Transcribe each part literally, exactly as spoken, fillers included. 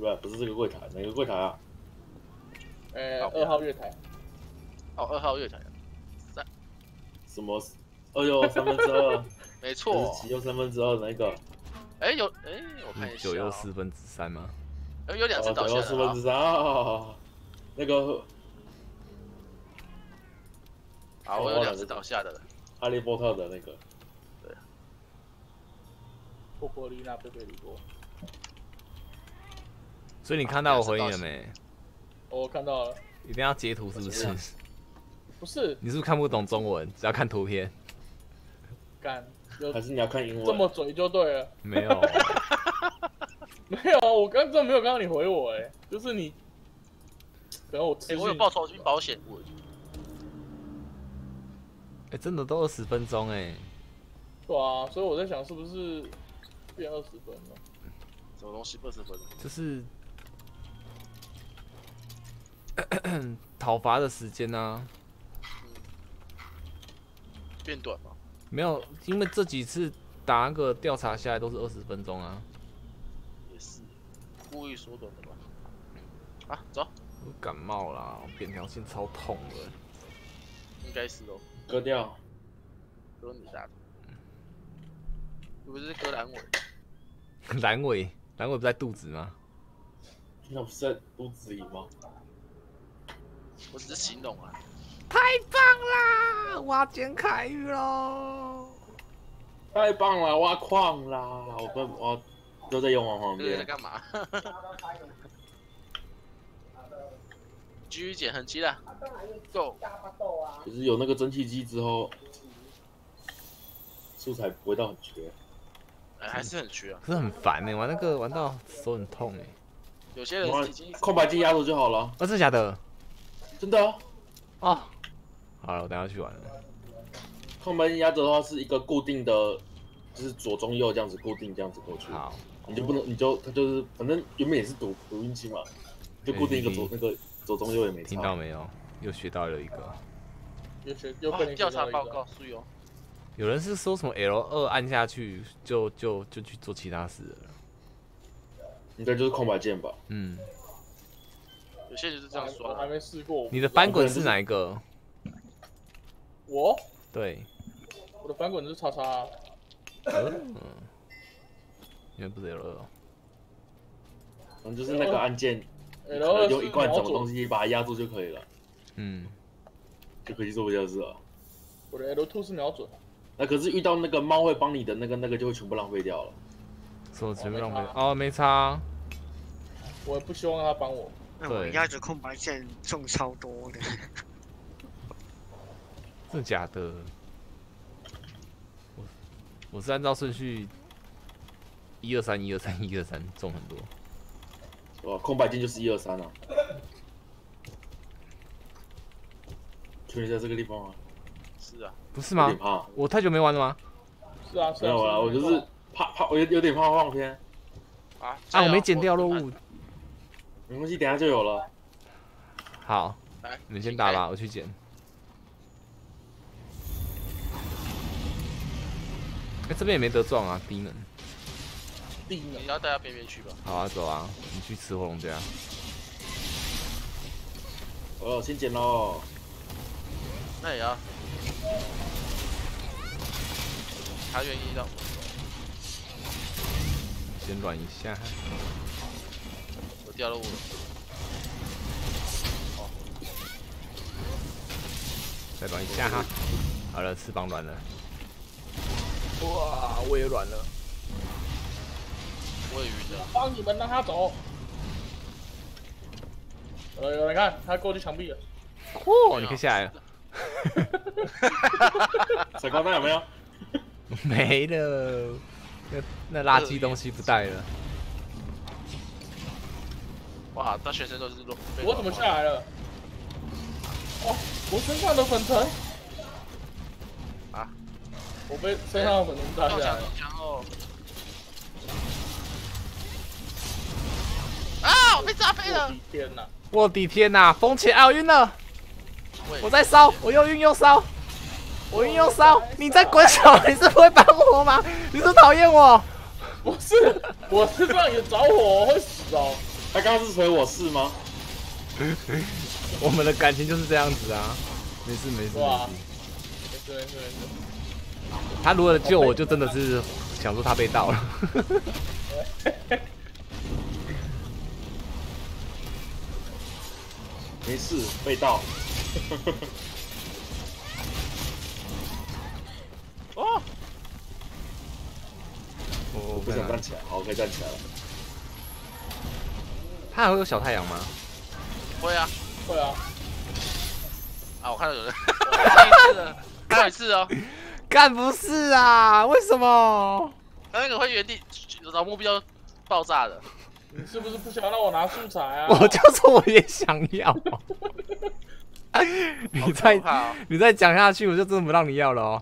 不不是这个柜台，哪个柜台啊？ 呃，二号月台。 哦，二号月台。三。 什么？二又三分之二。 没错。 七又三分之二那个。 哎有哎，我看一下。 九又四分之三吗？ 哎，有两只倒下九又四分之三啊，那个。 好，我有两只倒下的了。 哈利波特的那个。 对。 波波丽娜贝贝里多。 所以你看到我回应了没？ 我看到了。 一定要截图是不是？ 不是。 你是不是看不懂中文？只要看图片。 干。 还是你要看英文？ 这么嘴就对了。 没有。 没有啊，我刚真的没有看到你回我哎、欸，就是你。可能我哎、欸，我有报酬金保险。 哎、欸，真的都二十分钟哎、欸。 对啊，所以我在想是不是变二十分了？ 什么东西二十分？ 就是讨伐的时间啊、 嗯，变短吗？ 没有，因为这几次打那个调查下来都是二十分钟啊。 也是故意缩短的吧？啊，走。 我感冒啦，我扁条线超痛的。 应该是哦。 割掉。 割你大的。不是割阑尾。 阑尾，阑尾不在肚子吗？ 那不是在肚子里吗？ 我只是形容啊。 太棒啦！挖捡凯域喽！ 太棒了，挖矿啦！我跟我都在用网旁边。 这个在干嘛？继续捡痕迹啦 ，Go！ 可是有那个蒸汽机之后，素材不会到很缺。 哎，还是很缺啊。 可是很烦哎、欸，玩那个玩到手很痛哎、欸。 有些人已经空白机压着就好了。 哦，真的假的？ 真的啊。 哦。好了，我等下去玩了。 空白机压着的话是一个固定的，就是左中右这样子固定这样子过去。 好。 你就不能，你就它就是，反正原本也是赌赌运气嘛，就固定一个左那个左中右也没差。 听到没有？又学到了一个。 又学又跟你调查报告注意哦。 有人是说什么 L 二按下去就就就去做其他事了。 应该就是空白键吧。 嗯。 有些人就是这样说。 我还没试过。 你的翻滚是哪一个？ 我。 对。 我的翻滚是叉叉、啊。 嗯。原来不是 L 二。 反正就是那个按键， L 二用一罐什么东西把它压住就可以了。 嗯。 就可以做这件事了。 我的 L 二 是瞄准。 那可是遇到那个猫会帮你的那个那个就会全部浪费掉了。 什么全部浪费？哦，没差。 我也不希望他帮我。 那我压着空白键中超多的。 真的假的？我我是按照顺序，一二三一二三一二三中很多。 哇，空白键就是一二三啊。确定在这个地方啊？ 是啊。 不是吗？我太久没玩了吗？ 是啊，是啊。 没有啦，我就是怕怕，我有有点怕放偏。 啊啊！我没剪掉落物。 没关系，等下就有了。 好，你们先打吧，我去剪。哎、欸，这边也没得撞啊，低能。 低能。 你要带到边边去吧。 好啊，走啊，你去吃火龙家。 哦，先剪喽。 那也要。他愿意让我。 先软一下。 我掉了五了。哦。 再软一下哈。好了，翅膀软了。哇，我也软了。 我也晕了。 帮你们让他走。呃，有人看，他过去墙壁了。 哦，你可以下来了。 闪光弹有没有？ 没了，那那垃圾东西不带了。 哇，他全身都是肉。 我怎么下来了？哦，我身上的粉尘。 啊！ 我被身上的粉尘炸下来了。 然后。啊！我被炸飞了！ 我的天哪！ 我的天哪！风起啊，我晕了！我在烧，我又晕又烧，我晕又烧。你在滚手，你是不会帮我吗？你是讨厌我？ 不是，我身上也着火，我会死哦。 他刚刚是捶我是吗？ 我们的感情就是这样子啊，没事没事没哇事。 没事没事没事。 他如果救我，就真的是想说他被盗了。 没事，被盗。 哦， 我不想站起来，好，可以站起来了。 他还会有小太阳吗？ 会啊， 会啊。 啊，我看到有人，还有一次了，还有一次哦。 干不是啊？为什么？ 他那个会原地找目标爆炸的。 你是不是不想让我拿素材啊？ 我就说我也想要。你再、 哦、 你再讲下去，我就真的不让你要了哦。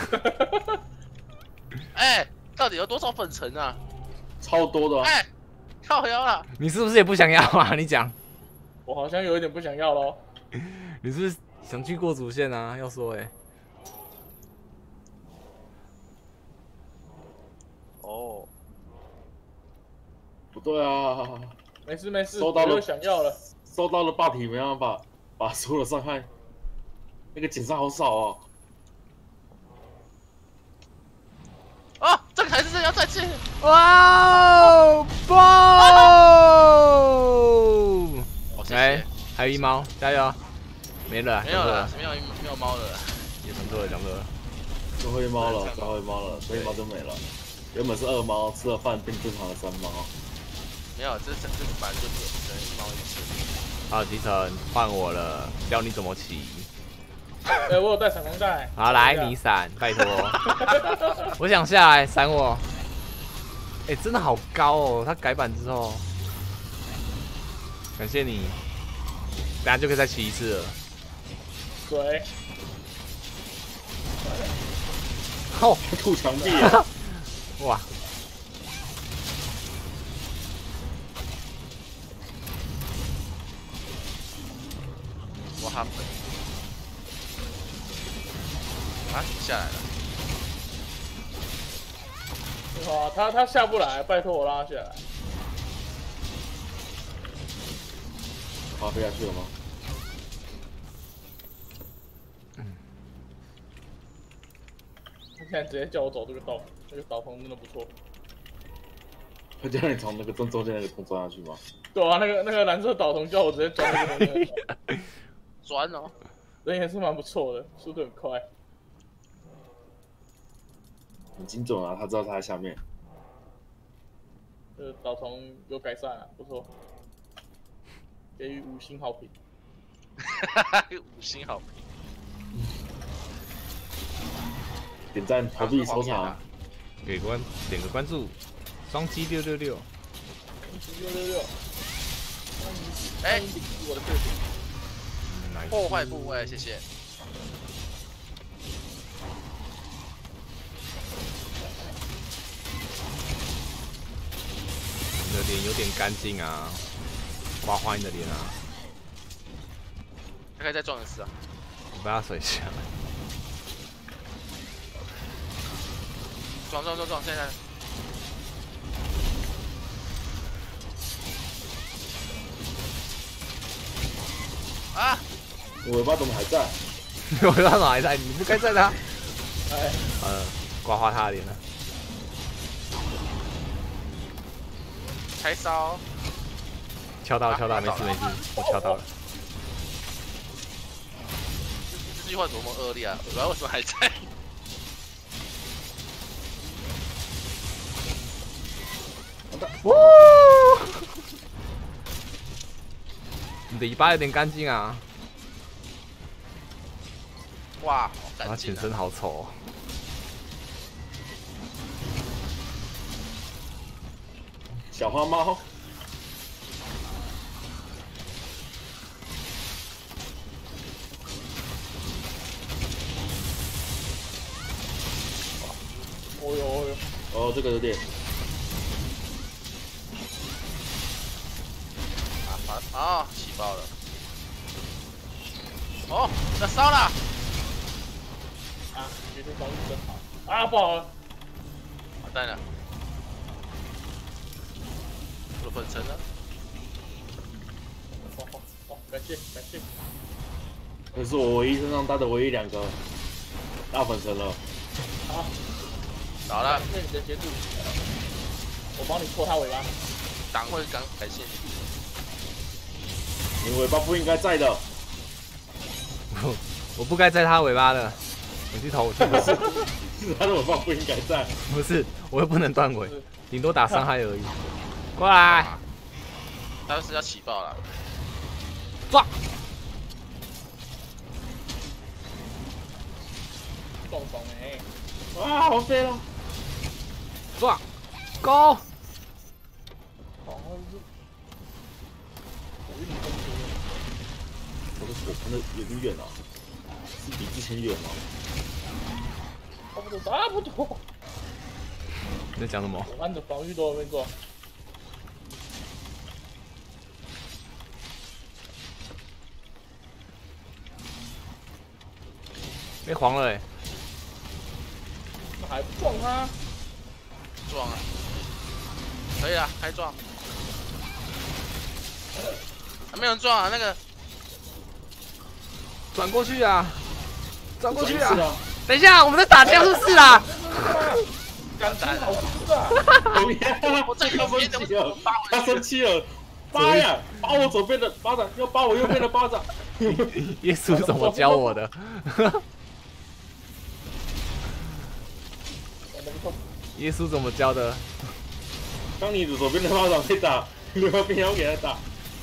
哎、欸，到底有多少粉尘啊？ 超多的、啊。 哎、欸，靠腰了。 你是不是也不想要啊？你讲。 我好像有一点不想要咯。 你是不是想去过主线啊？要说哎、欸。 哦。 不对啊。 没事没事， 收到了， 我又想要了。 收到了霸体，没办法把所有的伤害，那个减伤好少哦。 啊，这个还是要再见。 哇哦 ，boom！ 哎，还有一猫，加油！没了， 没有了，没有没有猫了， 也讲错了，讲错了。 最后一猫了，最后一猫了，最后一猫就没了。原本是二猫，吃了饭变正常的三猫。 没有，这是这是本来就有的，一猫一次。 好，集成换我了，教你怎么骑。 哎、欸，我有带闪光弹。 好，来你闪，拜托。我想下来，闪我。哎、欸，真的好高哦！它改版之后，感谢你。等下就可以再骑一次了。 水。 哦，吐墙壁啊！ 哇！ 我哈粉。啊，下来了。 哇，他他下不来，拜托我让他下来。 他飞下去了吗？ 他现在直接叫我走这个道，这个导通真的不错。 会叫你从那个中中间那个洞钻下去吗？ 对啊，那个那个蓝色导通叫我直接钻那个东西。 钻哦， 人也是蛮不错的，速度很快。 很精准啊，他知道他在下面。 这导通有改善啊，不错，给予五星好评。 五星好评。 点赞、投币、收藏， 给关点个关注，双击六六六， 六六六。 哎， 我的对手。 破坏部位，谢谢。 你的脸有点干净啊，刮花你的脸啊。 他可以再撞一次啊！ 我把他水下来。 撞撞撞撞！现在。啊！ 我尾巴怎么还在？ 我尾巴怎么还在？你不该在的、啊。 哎。 呃，刮花他的脸了。 柴烧。 敲到敲到，没事没事，我敲到了。 这句话多么恶劣啊！尾巴为什么还在？ 哇！你的尾巴有点干净啊。 哇，好干净、啊！ 他全身好丑、哦。 小花猫。 哦呦哦呦！ 哦，这个有点。 啊！起爆了！哦，要烧了！ 啊，决定烧是真好。啊，不好了！ 完蛋了！我的粉尘呢？ 感谢感谢。 这是我唯一身上带的唯一两个大粉神了。 好， 好了， 谢谢你的协助，我帮你拖他尾巴。 党会感感谢你。 你尾巴不应该在的。 我我不该摘他尾巴的，我去投，我去投。 是他的尾巴不应该在。 不是，我又不能断尾，顶多打伤害而已。过来， 他是要起爆了。 抓！ 中风哎！ 哇，我飞了！ 抓！高！ 哦，我与你分别。 我的火喷的有点远啊，是比之前远吗？ 差不多，差不多。 你在讲什么？ 我按着防御都在那边做。 被黄了哎、欸！ 那还不撞他？ 撞啊！可以了，开撞。还没有人撞啊，那个转过去啊！转过去啊！ 啊！ 等一下，我们在打僵尸是啊！ 干单好吃啊！ 不要！ 我这他生气了，他生气了！扒呀！扒我左边的巴掌，要扒我右边的巴掌。 耶稣怎么教我的？耶稣怎么教的？ 当你的左边的巴掌被打，右边要给他打。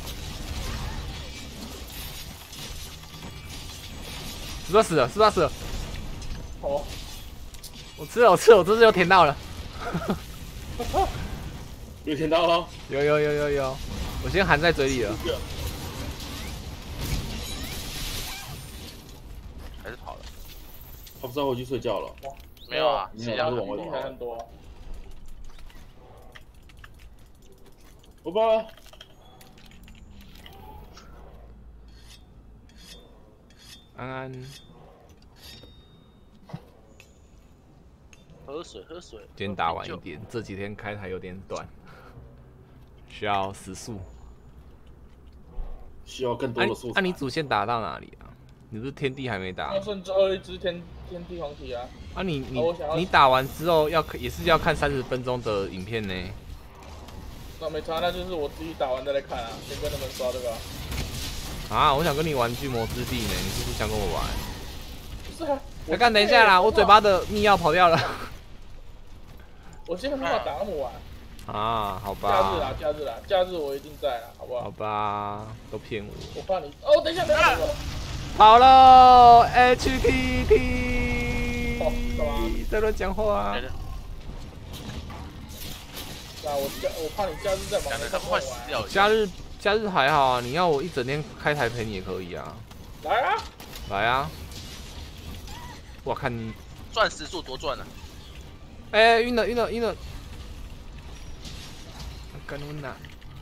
是不是死了？是不是死了？ 哦， 我吃了，我吃了，我这次又舔到了。 有舔到了？ 有有有有有，我先含在嘴里了。 还是跑了。 他不知道回去睡觉了。 没有啊， 没有谁要他是往外厉害很多。 我吧。 安安， 喝水喝水。 今天打晚一点，这几天开台有点短，需要时速。 需要更多的素材。 那、啊啊、你主线打到哪里啊？你不是天地还没打？ 要剩最后一只天天地黄体啊！ 啊你你啊你你打完之后要也是要看三十分钟的影片呢。 那没差，那就是我自己打完再来看啊，先跟他们刷这个。 啊，我想跟你玩巨魔之地呢，你是不是想跟我玩？ 不是啊， 来干，等一下啦，我嘴巴的密钥跑掉了。 我现在没办法打那么晚。 啊，好吧。 假日啦，假日啦，假日我一定在啦，好不好？ 好吧，都骗我。 我怕你哦，等一下，等一下， 跑喽 ，H T T。 哦，干嘛？ 在乱讲话啊！ 那我假，我怕你假日在忙， 讲的他快死掉了。 假日假日还好啊，你要我一整天开台陪你也可以啊。 来啊！ 来啊！我看你赚时速多赚啊！ 哎，晕了晕了晕了！干我哪？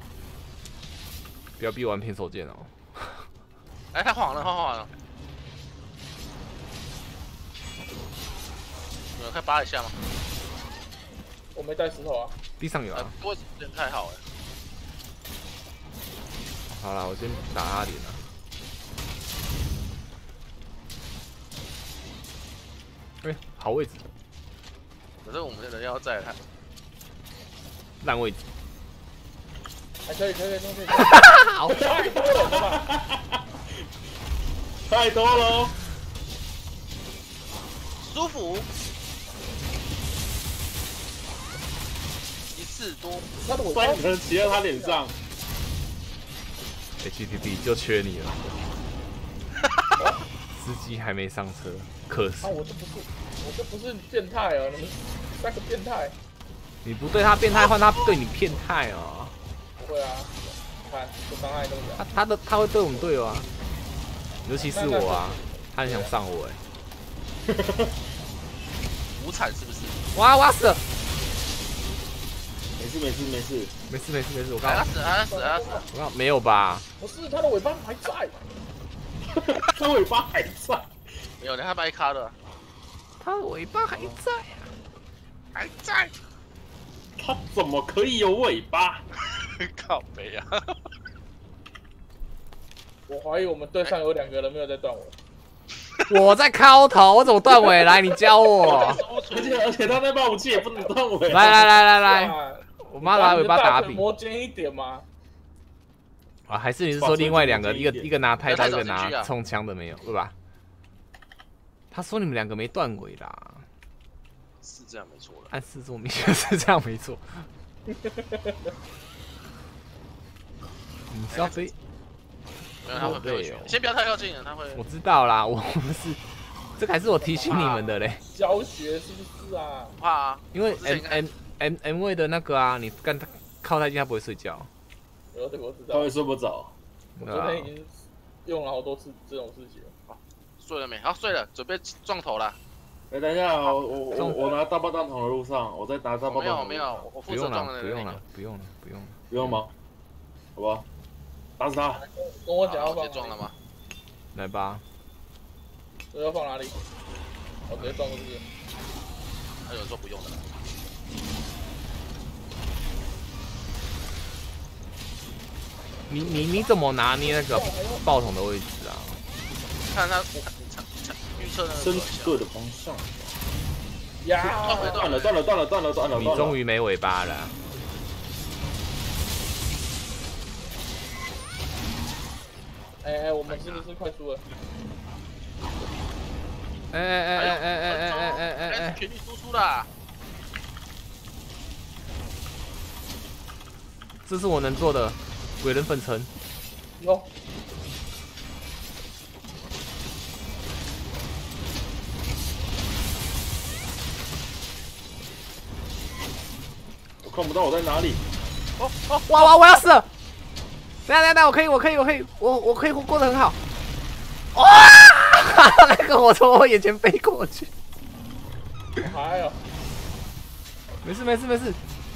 不要逼我玩偏手剑哦！ 哎，他晃了，他晃了。你们可以扒一下吗？ 我没带石头啊。 地上有啊。 位置不太好哎。 好啦，我先打他脸了。哎，好位置。 可是我们的人要在他。 烂位置。 还可以，可以，可以，可以。 好， 太多了吧？ 太多了， 舒服。一次多， 他的尾巴三个人骑在他脸上。 H T T 就缺你了。司机还没上车，可是。 啊，我这不是，我这不是变态哦，你们三个变态。 你不对他变态，换他对你变态哦。 不会啊，你看这伤害那么他小。 他的他会对我们队友啊，尤其是我啊，他很想上我哎。 无惨是不是？ 哇，我要死了！ 没事没事没事没事没事没事，我刚他死了，他死了，他死了。 我刚没有吧？ 不是，他的尾巴还在。 他尾巴还在。 没有，他掰卡了。 他的尾巴还在啊， 还在。 他怎么可以有尾巴？ 靠北啊！ 我怀疑我们队上有两个人没有在断尾。 我在敲头，我怎么断尾？来，你教我。 而且而且他那把武器也不能断尾。 来来来来来， 哇我妈拿尾巴打饼。 磨尖一点吗？ 啊，还是你是说另外两个，一个一个拿拍刀，一个啊拿冲枪的没有，对吧？他说你们两个没断尾啦。 是这样没错了。 暗示这么明显是这样没错。你是要飞？ 没有，他会被我先不要太靠近了，他会。 我知道啦，我不是，这个还是我提醒你们的嘞。 教学是不是啊？ 不怕啊， 因为 M M M M 位的那个啊，你干他靠太近，他不会睡觉。 有这个我知道。 他会睡不着。 我昨天已经用了好多次这种事情了。 哦，睡了没？好，睡了，准备撞头了。 哎，等一下，我我我我拿大爆弹桶的路上，我在拿大爆弹桶。 没有没有，我负责撞的那个。 不用了，不用了，不用了， 不用吗？好吧，打死他。 跟我讲要放。 直接撞了吗？ 来吧。 这要放哪里？我直接撞过去。 他有人说不用的。 你你你怎么拿捏那个爆筒的位置啊？ 看他预测那个深对的方向。 呀！ 断了断了断了断了断了！ 你终于没尾巴了。 哎哎，我们是不是快输了？ 哎哎哎哎哎哎哎哎哎哎！ 全力输出啦！ 这是我能做的，鬼人粉尘。 有。 我看不到我在哪里。 哦哦！哇哇！我要死了！等下等下，我可以，我可以，我可以，我我可以过得很好。哇！那个我从我眼前飞过去。 哎呦！ 没事没事没事。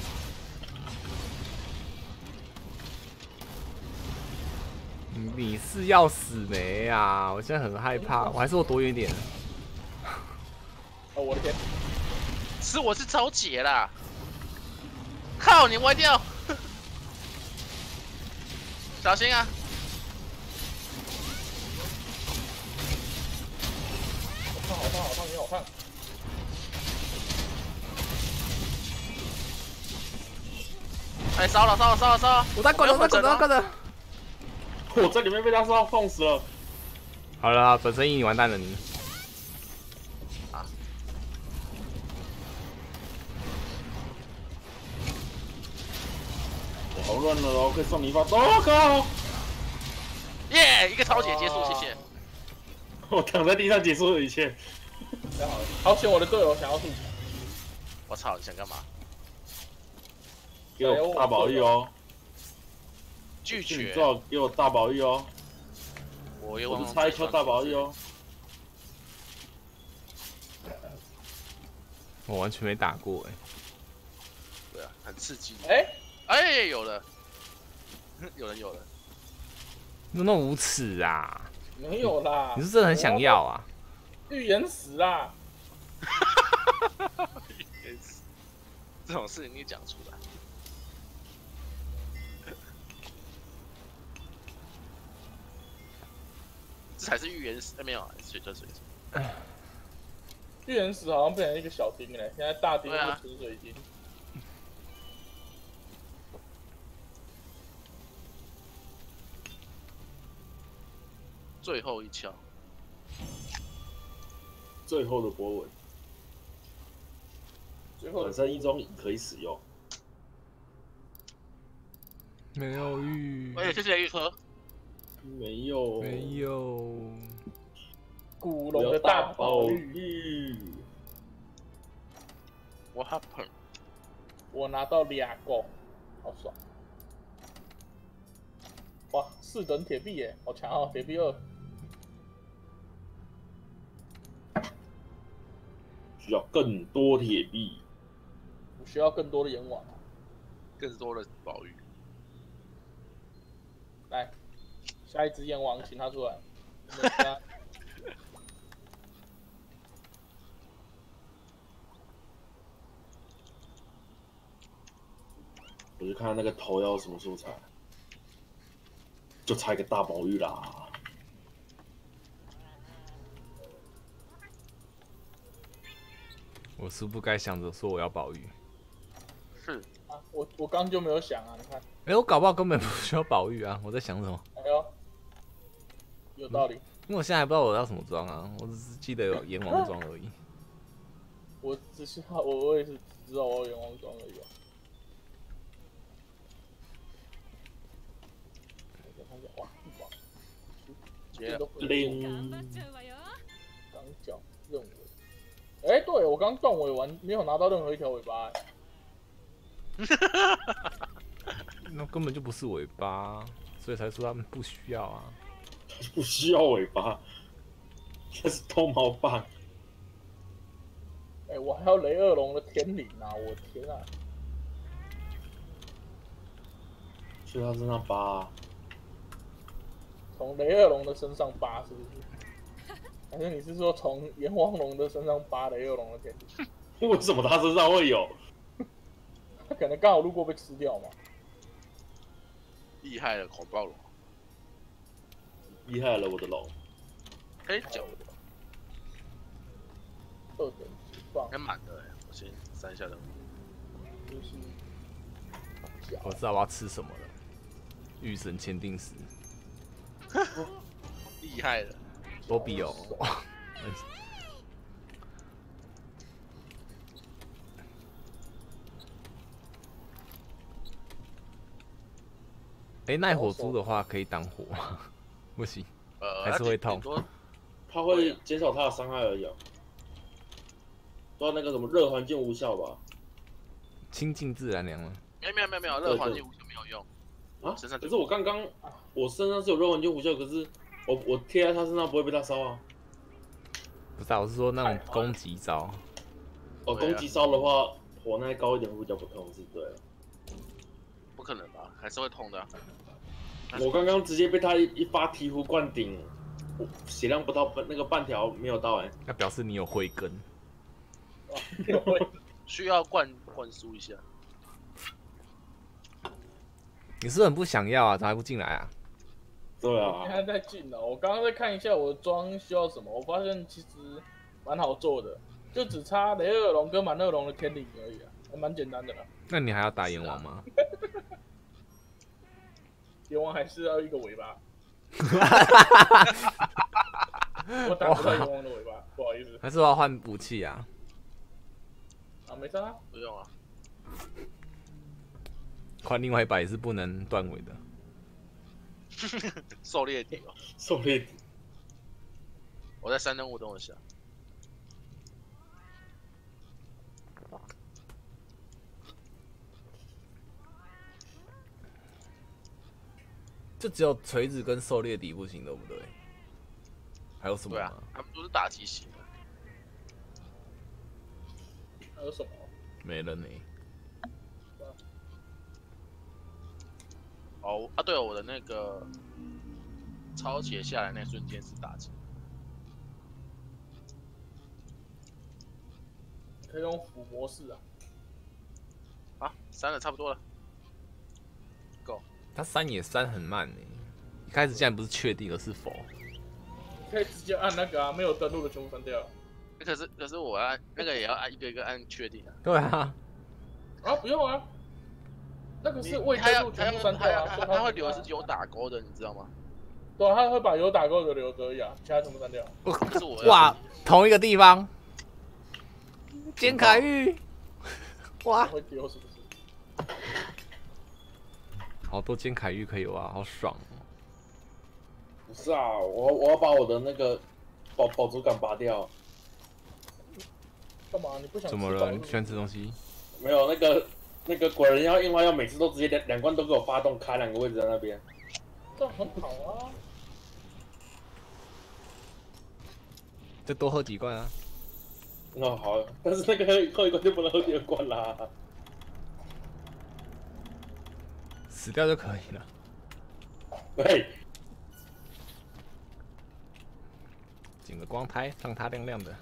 你是要死没啊？我现在很害怕，我还是我躲远一点。 哦，我的天！ 是我是超解啦！靠，你歪掉！小心啊！ 好烫好烫好烫，你好烫！ 哎，烧了烧了烧了烧了！ 我在滚着，我在滚着，我在滚着。 我在里面被他烧痛死了。 好了，本身你完蛋了你。 啊！ 我好乱了哦，可以送你一发。我靠！ 耶，一个超解结束，谢谢。 我躺在地上结束了一切。 太好了，好险我的队友想要吐。 我操，你想干嘛？ 给我大宝玉哦！ 拒绝。 最好给我大宝玉哦！ 我又我是差一颗大宝玉哦！ 我完全没打过哎。 对啊，很刺激。 哎哎，有了，有人有了。 那么无耻啊！ 没有啦。 你是真的很想要啊？ 预言死啦！ 预言死，这种事情你讲出来。这才是预言死，没有，水车水车。 预言死好像变成一个小丁嘞，现在大丁是纯水晶。 最后一枪， 最后的波纹， 最后本身一中可以使用。 没有玉。 哎，谢谢玉科。 没有。 没有。 古龙的大宝玉。 What happened？ 我拿到两个，好爽！哇，四等铁币耶，好强哦，铁币二。 需要更多铁币。 我需要更多的阎王。 更多的宝玉。 来，下一只阎王，请他出来。 我就看那个头要什么素材，就差一个大宝玉啦。 我是不该想着说我要保育。 是啊，我我刚就没有想啊，你看， 哎、欸，我搞不好根本不需要保育啊！我在想什么？ 哎呦，有道理。 因为我现在还不知道我要什么装啊，我只是记得有阎王装而已。 我只是我我也是只知道我有阎王装而已啊。哇，哇， 接零刚讲任务。哎、欸，对我刚断尾完，没有拿到任何一条尾巴、欸。 那根本就不是尾巴，所以才说他们不需要啊。 不需要尾巴，这是偷毛棒。 哎、欸，我还有雷恶龙的天领啊！我天啊！ 去他身上扒、啊， 从雷恶龙的身上扒是不是？还是你是说从炎黄龙的身上扒雷恶龙的天领？ 为什么他身上会有？ 他可能刚好路过被吃掉嘛。 厉害了，恐暴龙， 厉害了，我的龙！ 黑角二等级棒， 还满的哎，我先删一下的。 就是我知道我要吃什么了，御神签定石， 厉害了， 波比哦。哎、欸，耐火猪的话可以挡火吗？不行， 呃， 还是会痛。 它会减少它的伤害而已、啊。说那个什么热环境无效吧？ 亲近自然凉吗？ 没有没有没有没有，热环境无效没有用。 啊， 身上可是我刚刚我身上是有热环境无效，可是我我贴在他身上不会被他烧啊。 不是啊，我是说那种攻击招。 哦，攻击烧的话，火耐高一点会比较不痛，是对了。 不可能吧？还是会痛的、啊。 我刚刚直接被他一一发醍醐灌顶，血量不到那个半条没有到哎、欸。 那表示你有慧根。 需要灌灌输一下。 你是不是很不想要啊？怎么还不进来啊？ 对啊。 现在在进了，我刚刚在看一下我的装需要什么，我发现其实蛮好做的，就只差雷恶龙跟满恶龙的天领而已啊，还蛮简单的啦。 那你还要打阎王吗？ 阎王还是要一个尾巴。我打不到阎王的尾巴，不好意思。 还是我要换武器啊？ 啊，没事啊， 不用啊。 换另外一把也是不能断尾的。 狩猎底哦， 狩猎底。 我在三任务等一下。 就只有锤子跟狩猎底不行，对不对？还有什么吗？ 对啊，他们都是打击型的。 还有什么？ 没了呢。 哦啊，对了，我的那个超解下来那瞬间是打击。 可以用辅模式啊。 好，删了差不多了。够。 他删也删很慢呢。一开始竟然不是确定，而是否？ 可以直接按那个啊，没有登录的全部删掉。 可是可是我按那个也要按一个一个按确定啊。 对啊。 啊，不用啊。那个是未他要登录全部删掉啊， 他他会留的是有打勾的，你知道吗？ 对啊，他会把有打勾的留着而已啊，其他全部删掉。 可是我哇，同一个地方，坚凯玉，哇， 会丢是不是？ 好多坚凯玉可以挖，好爽哦！ 不是啊，我我要把我的那个宝宝珠感拔掉。 干嘛？你不想？ 怎么了？你不喜欢吃东西？ 没有那个。那个鬼人要硬挖，要每次都直接两两关都给我发动，开两个位置在那边， 这很好啊。 再多喝几罐啊！ 哦好，但是那个喝喝一罐就不能喝第二罐啦。 死掉就可以了。 对。 剪个光胎，让它亮亮的。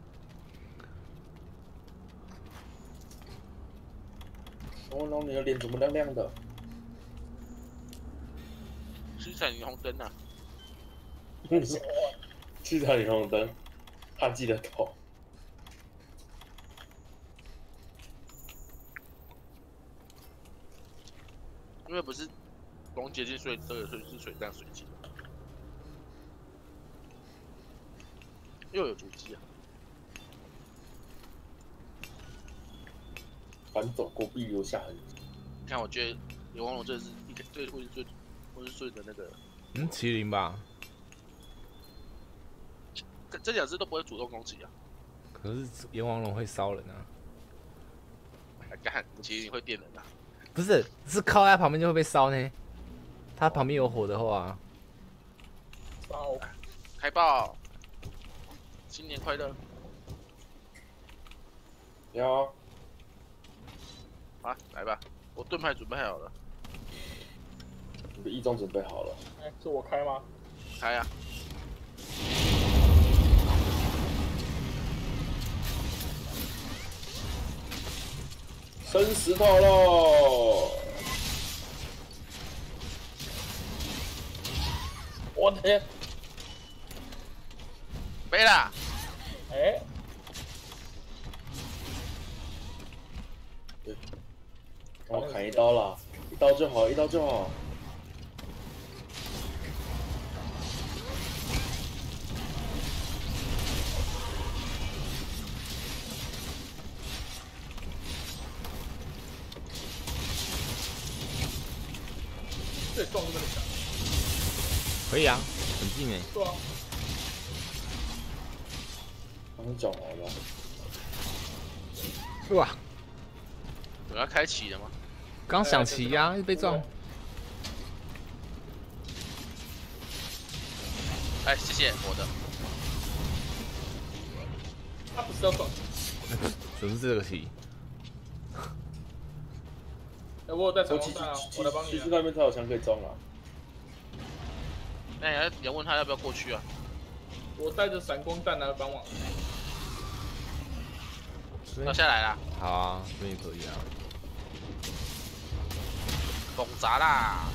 哦，然后你的脸怎么亮亮的？ 七彩霓虹灯啊！ 七彩霓虹灯，他记得头。 因为不是龙结晶，所以这个水是水战水晶，又有绝技啊！ 反走过必留下痕迹。 你看，我觉得野王龙这是一个最会最会顺的那个， 嗯，麒麟吧。 这这两只都不会主动攻击啊。 可是炎王龙会烧人啊。 干，麒麟会电人啊。 不是，是靠在旁边就会被烧呢。它旁边有火的话， 烧， 开爆！新年快乐！ 你好， 好，来吧，我盾牌准备好了， 你的义装准备好了。 哎，是我开吗？ 开啊！ 生石头喽！ 我的天！ 飞啦！ 哎， 然后砍一刀啦，一刀就好，一刀就好。 这撞这么强， 可以啊，很近哎。 对啊， 刚讲完了， 哇， 有要开启了吗？ 刚想骑呀，一直被撞。 哎，谢谢我的。 他不是要撞， 怎么是这个骑？ 哎，我有带闪我其实光弹啊， 其我来帮你啊其实。那边才有枪可以装啊。 那你要你要问他要不要过去啊？ 我带着闪光弹来帮忙。 要下来啦， 好啊，这边也可以啊。 猛砸啦！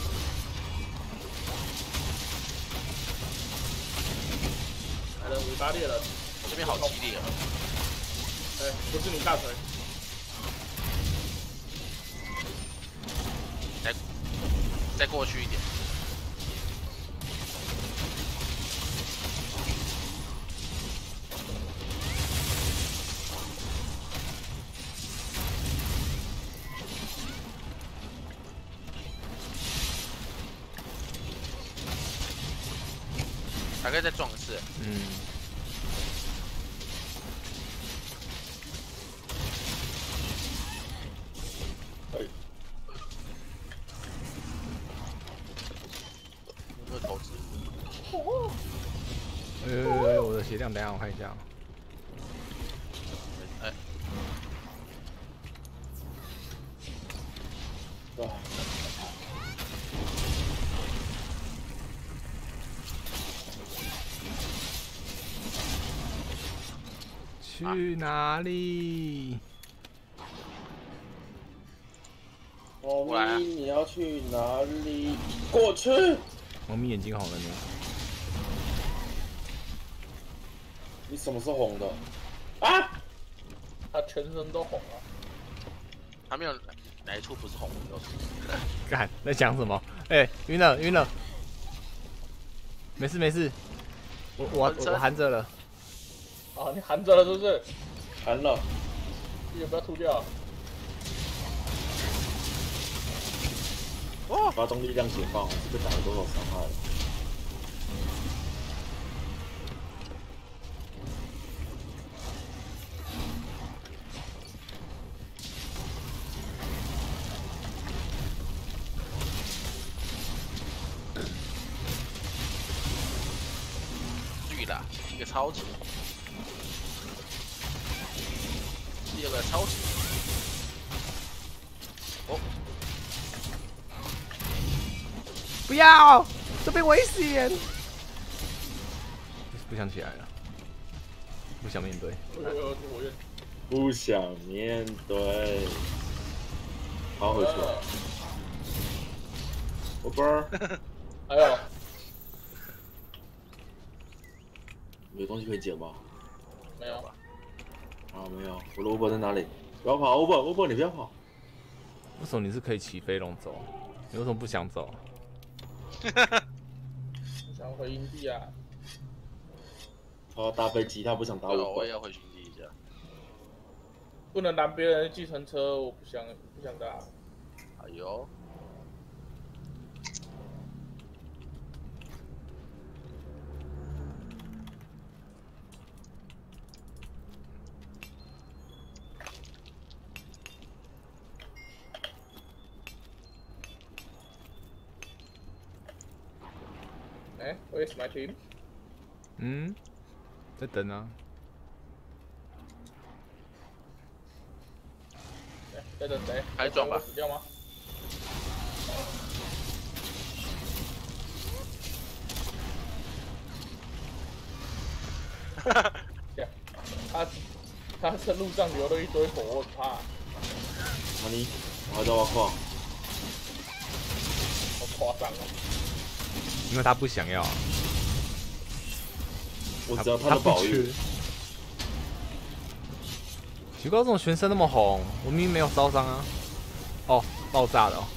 来了，尾巴裂了。 我这边好激烈啊！ 哎，不是你大腿。 再再过去一点。还可以再撞一次。 嗯。 哎， 有没有投资？ 呃，我的血量，等一下我看一下。 哎， 啊， 去哪里？ 猫过来啊咪，你要去哪里？过去。 猫咪眼睛红了呢。 你什么是红的？啊！ 他全身都红了。 还没有哪一处不是红的都是。 干，在讲什么？哎、欸，晕了晕了。没事没事，我我我我含着了。 啊，你含着了是不是？ 含了。 你有没有吐掉？ 哦，发动力量解放，是被打了多少伤害了？ 对啦，一个超级，第二个超级。哦， 不要，这边危险。不想起来了，不想面对。 我我我愿。 不想面对。好，回去了。我不儿， 还有， 有东西可以捡吗？ 没有吧？ 啊，没有。我的 Uber 在哪里？不要跑 ，Uber，Uber，你不要跑。 为什么你是可以骑飞龙走？ 你为什么不想走？ 我想回营地啊。 他搭飞机，他不想打对啊， 我。 我也要回去地一下。 不能拦别人的计程车，我不想不想搭。 哎呦， 哎、欸、，Where's my team？ 嗯，在等啊。 哎、欸，在等谁？ 开撞吧死掉吗？哈哈，他他在路上流了一堆火，我很怕。 哪里？我在挖矿。 好夸张哦！ 因为他不想要。 我只要他他的保育。 不缺。奇怪，这种玄生那么红，我明明没有烧伤啊。哦，爆炸了、哦。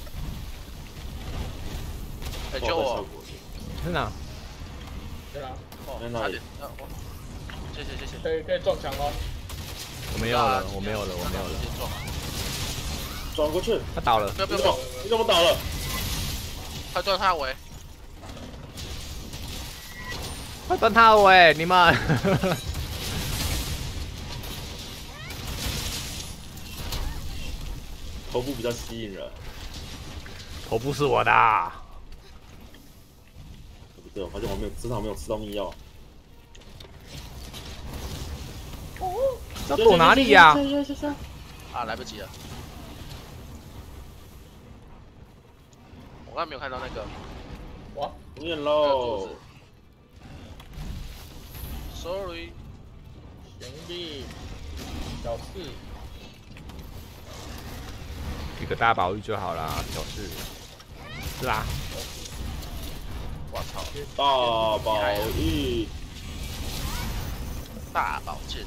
哎、救我！ 在哪？ 对啊， 哦， 在哪里差点，啊我谢谢谢谢。 可以可以撞墙哦。 我没有了，我没有了，我没有了。 先撞啊！ 转过去。 他倒了。 不要不要不要！ 你怎么你怎么倒了？ 快撞他尾！ 快断他尾，你们！ 头部比较吸引人。 头部是我的。 不对，我发现我没有，至少没有吃到密药。 要躲哪里呀、 啊，来不及了。我刚才没有看到那个。 哇， 不远那个喽柱子。Sorry。 兄弟，小事。 一个大宝玉就好啦，小事。是啦。 我操！ 大宝玉。 大宝剑。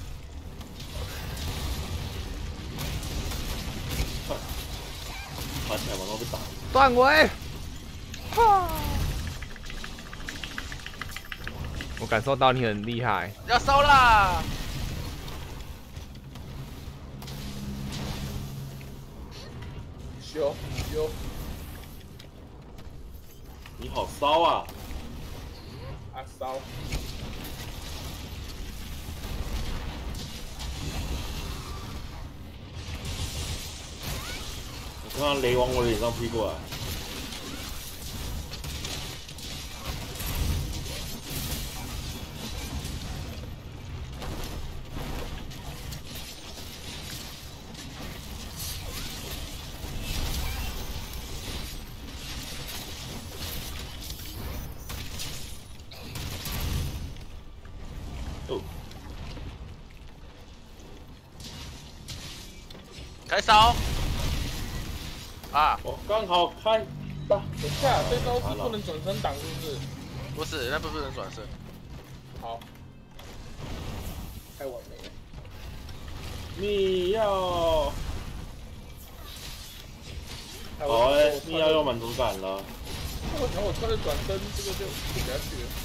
爬起来往后被打。 断尾！我感受到你很厉害。 要烧啦！ 修修， 你好骚啊！ 啊烧！ 我看到雷往我脸上劈过来。哦， 开烧！啊， 我刚好开大。 等一下，这招是不能转身挡，是不是？ 不是，那不不能转身。 好，太完美了。 密药。 哎好哎、 我密药有满足感了。 我想我穿着转身，这个就不给他去了。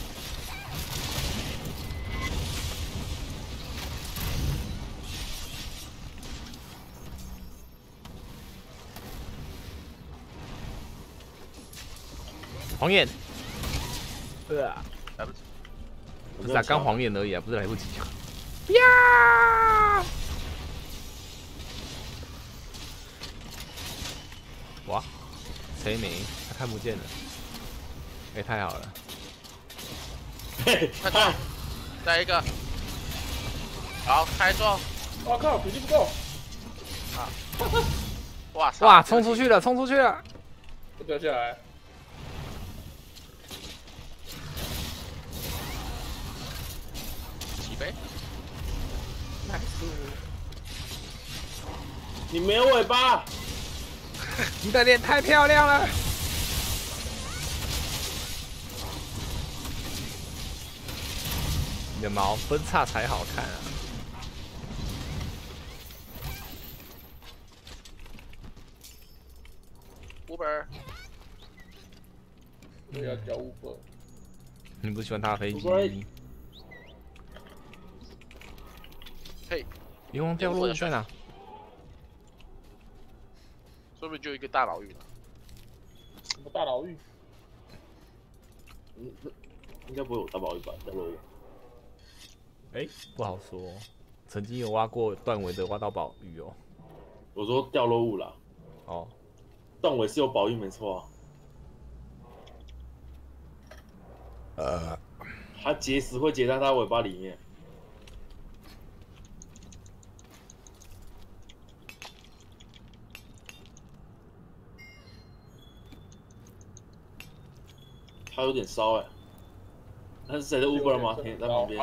黄眼。呃， 来不及。 不是啊，刚黄眼而已啊，不是来不及啊。呀！哇，谁没？他看不见了。哎、欸，太好了。 嘿，看， 再一个。好，开撞。 我靠，体力不够。 啊！哇塞！ 哇，冲出去了，冲出去了！ 我掉下来。 起飞。 你没有尾巴。 你的脸太漂亮了。你的毛分叉才好看啊。 Uber。 我要交五个。 你不喜欢他的飞机？ 嘿， 阎王掉落在哪？ 说不定就一个大牢狱了。 什么大牢狱？ 嗯，应该不会有大宝玉吧？掉落物。 哎，不好说。曾经有挖过断尾的，挖到宝玉哦。 我说掉落物啦。 哦， 断尾是有宝玉没错啊。 呃， 它结石会结在它尾巴里面。它有点烧哎、欸，那是谁的 Uber 吗？停在旁边。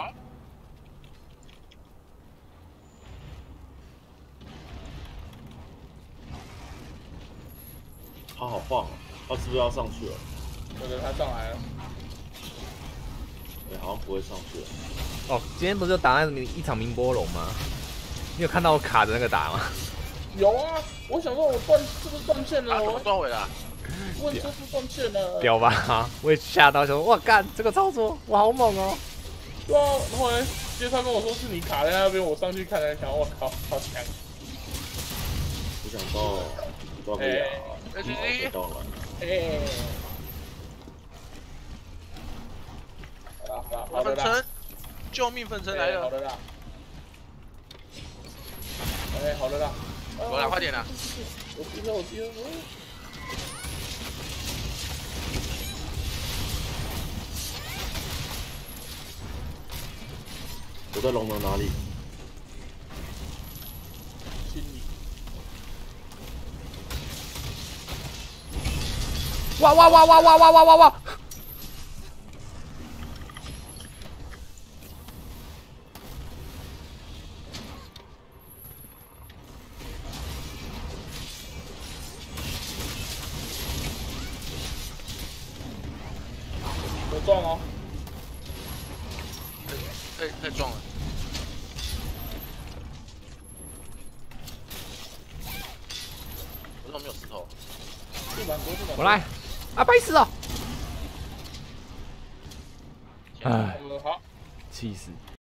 它好晃啊！它是不是要上去了？ 我觉得他上来了。 哎、欸，好像不会上去了。 哦，今天不是有打那一场明波龙吗？你有看到我卡的那个打吗？ 有啊，我想说我断是不是断线了？ 啊，怎么我断尾了？ 问这是断线了。 屌吧！我也吓到，想哇干，这个操作哇好猛哦！ 对啊，然后呢，接他跟我说是你卡在那边，我上去看了看，我靠，好强！ 没想到抓不了， 哎， 一毛就到了。 哎，好了好了，好的啦， 分身，救命分身来了！ 好的啦，哎，好的啦， 我来快点啦！ 我记得我记得我。 我在龙能哪里？ 心里。 哇哇哇哇哇哇哇哇哇！ 有撞哦！ 哎，太撞了！我怎么没有石头？ 地板多，地板多。 我来啊！白死了！哎， 呃，好。 气死！